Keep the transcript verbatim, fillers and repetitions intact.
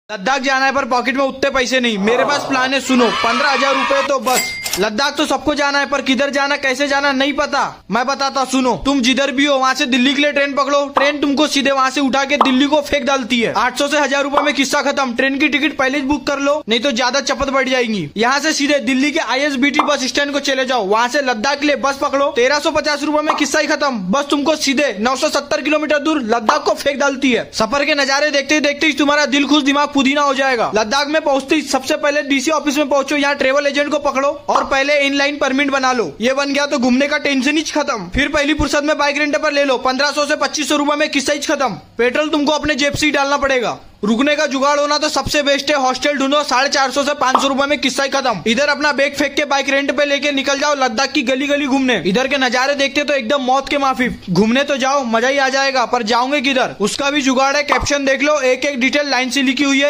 लद्दाख जाना है पर पॉकेट में उतने पैसे नहीं। मेरे पास प्लान है, सुनो। पंद्रह हजार रूपए तो बस। लद्दाख तो सबको जाना है पर किधर जाना कैसे जाना नहीं पता। मैं बताता, सुनो। तुम जिधर भी हो वहाँ से दिल्ली के लिए ट्रेन पकड़ो। ट्रेन तुमको सीधे वहाँ से उठा के दिल्ली को फेंक डालती है। आठ सौ से हजार रूपए में किस्सा खत्म। ट्रेन की टिकट पहले ही बुक कर लो, नहीं तो ज्यादा चपत बढ़ जाएंगी। यहाँ से सीधे दिल्ली के I S B T bus stand को चले जाओ। वहाँ से लद्दाख के लिए बस पकड़ो। तेरह सौ पचास रूपए में किस्सा ही खत्म। बस तुमको सीधे नौ सौ सत्तर किलोमीटर दूर लद्दाख को फेंक डालती है। सफर के नजारे देखते देखते ही तुम्हारा दिल खुश दिमाग पुदीना हो जाएगा। लद्दाख में पहुंचते ही सबसे पहले डी सी ऑफिस में पहुंचो। यहाँ ट्रेवल एजेंट को पकड़ो और पहले इनलाइन परमिट बना लो। ये बन गया तो घूमने का टेंशन ही खत्म। फिर पहली फुर्सत में बाइक रेंट पर ले लो। पंद्रह सौ से पच्चीस सौ रूपये में किस्सा ही खत्म। पेट्रोल तुमको अपने जेब से ही डालना पड़ेगा। रुकने का जुगाड़ होना तो सबसे बेस्ट है। हॉस्टल ढूंढो। साढ़े चार सौ से पाँच सौ रूपये में किस्सा ही खत्म। इधर अपना बैग फेंक के बाइक रेंट पे लेके निकल जाओ लद्दाख की गली गली घूमने। इधर के नजारे देखते तो एकदम मौत के माफी। घूमने तो जाओ, मजा ही आ जाएगा, पर जाओगे किधर उसका भी जुगाड़ है। कैप्शन देख लो, एक एक डिटेल लाइन से लिखी हुई है।